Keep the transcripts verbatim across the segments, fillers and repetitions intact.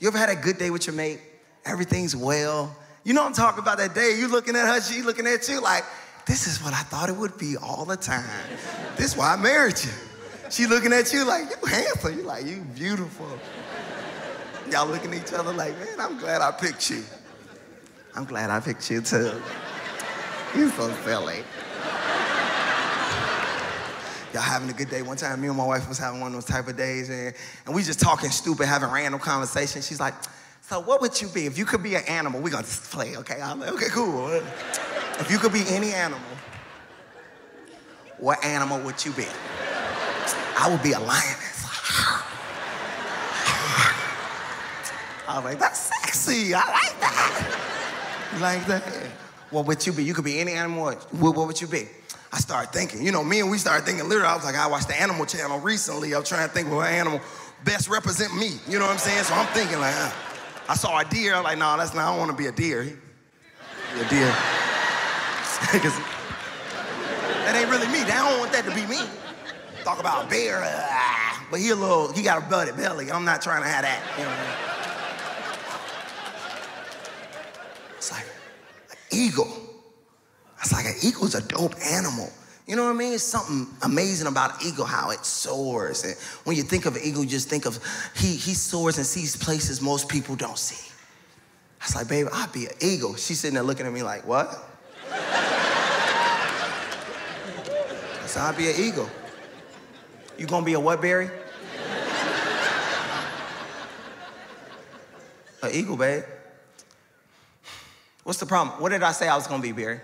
You ever had a good day with your mate? Everything's well. You know what I'm talking about, that day. You looking at her, she looking at you like, this is what I thought it would be all the time. This is why I married you. She looking at you like, you handsome. You like, you beautiful. Y'all looking at each other like, man, I'm glad I picked you. I'm glad I picked you too. You so silly. Y'all having a good day. One time, me and my wife was having one of those type of days, and, and we just talking stupid, having random conversations. She's like, so what would you be? If you could be an animal, we're gonna play, okay? I'm like, okay, cool. If you could be any animal, what animal would you be? I would be a lioness. I was like, that's sexy. I like that. You like that? What would you be? You could be any animal. What, what would you be? I started thinking. You know, me and we started thinking literally. I was like, I watched the Animal Channel recently. I was trying to think what animal best represent me. You know what I'm saying? So I'm thinking like, uh, I saw a deer. I'm like, no, that's not, I don't want to be a deer. Be a deer. Because that ain't really me. They don't want that to be me. Talk about a bear. Uh, but he a little, he got a butted belly. I'm not trying to have that. You know what I mean? It's like an eagle. It's like an eagle's a dope animal. You know what I mean? It's something amazing about an eagle, how it soars. And when you think of an eagle, you just think of, he, he soars and sees places most people don't see. I was like, baby, I'd be an eagle. She's sitting there looking at me like, what? I said, I'd be an eagle. You gonna be a what, Barry? An eagle, babe. What's the problem? What did I say I was gonna be, Barry?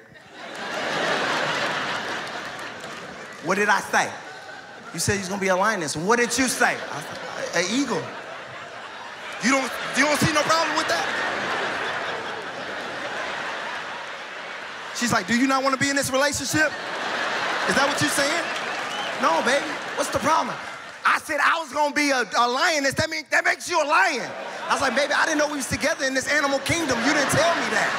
What did I say? You said you was gonna be a lioness. What did you say? An eagle. You don't, you don't see no problem with that? She's like, do you not want to be in this relationship? Is that what you're saying? No, baby. What's the problem? I said I was gonna be a, a lioness. That mean, that makes you a lion. I was like, baby, I didn't know we was together in this animal kingdom. You didn't tell me that.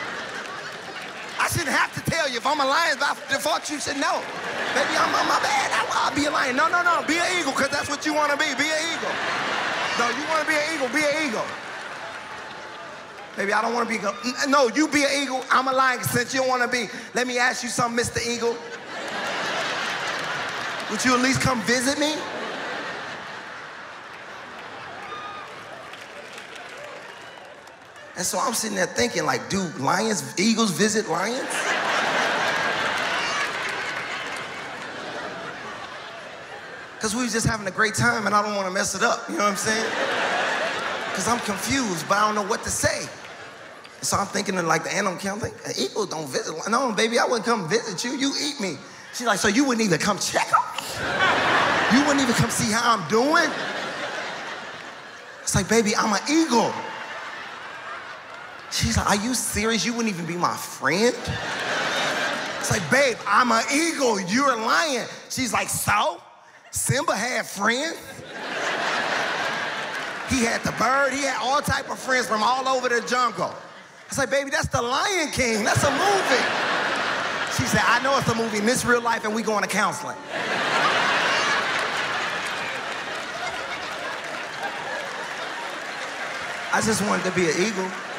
I shouldn't have to tell you. If I'm a lion, by default, you should know. Baby, I'm, I'm my bad. I, I'll be a lion. No, no, no. Be an eagle, because that's what you want to be. Be an eagle. No, you want to be an eagle. Be an eagle. Baby, I don't want to be a... No, you be an eagle. I'm a lion. Since you don't want to be, let me ask you something, Mister Eagle. Would you at least come visit me? And so I'm sitting there thinking, like, do lions, eagles visit lions? Because we was just having a great time and I don't want to mess it up, you know what I'm saying? Because I'm confused, but I don't know what to say. So I'm thinking of like the animal kingdom, I'm like, an eagle don't visit. No, baby, I wouldn't come visit you, you eat me. She's like, so you wouldn't even come check on me? You wouldn't even come see how I'm doing? It's like, baby, I'm an eagle. She's like, are you serious? You wouldn't even be my friend? It's like, babe, I'm an eagle, you're a lion. She's like, so? Simba had friends. He had the bird, he had all type of friends from all over the jungle. I said, baby, that's the Lion King, that's a movie. She said, I know it's a movie, in this real life, and we going to counseling. I just wanted to be an eagle.